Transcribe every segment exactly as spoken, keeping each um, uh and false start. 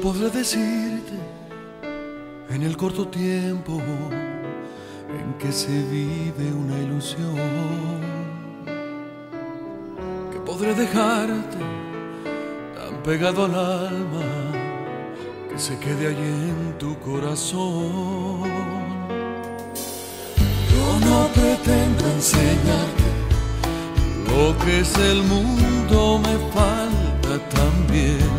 podré decirte en el corto tiempo en que se vive una ilusión, que podré dejarte tan pegado al alma que se quede allí en tu corazón. Yo no pretendo enseñarte lo que es el mundo, me falta también,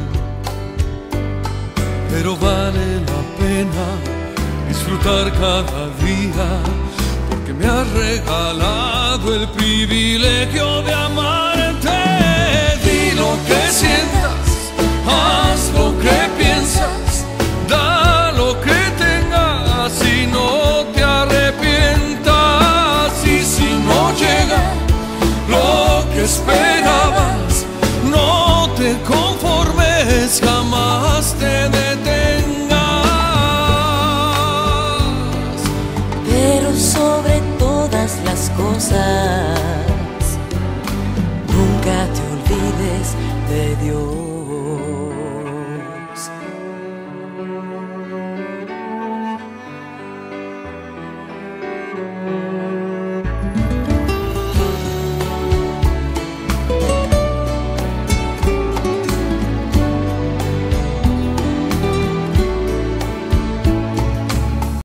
pero vale la pena disfrutar cada día, porque me has regalado el privilegio de amarte. Di lo que sientas, haz lo que piensas, da lo que tengas y no te arrepientas. Y si no llega lo que esperabas, no te conformes, jamás te detengas. Pero sobre todas las cosas, nunca te olvides de Dios.